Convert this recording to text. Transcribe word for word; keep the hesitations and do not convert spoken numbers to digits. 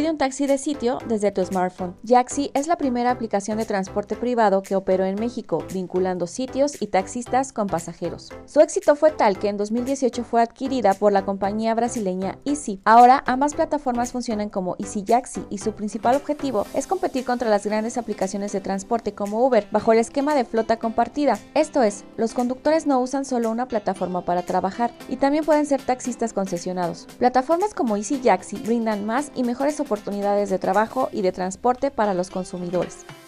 Pide un taxi de sitio desde tu smartphone. Yaxi es la primera aplicación de transporte privado que operó en México, vinculando sitios y taxistas con pasajeros. Su éxito fue tal que en dos mil dieciocho fue adquirida por la compañía brasileña Easy. Ahora ambas plataformas funcionan como Easy Yaxi y su principal objetivo es competir contra las grandes aplicaciones de transporte como Uber bajo el esquema de flota compartida. Esto es, los conductores no usan solo una plataforma para trabajar y también pueden ser taxistas concesionados. Plataformas como Easy Yaxi brindan más y mejores oportunidades de trabajo y de transporte para los consumidores.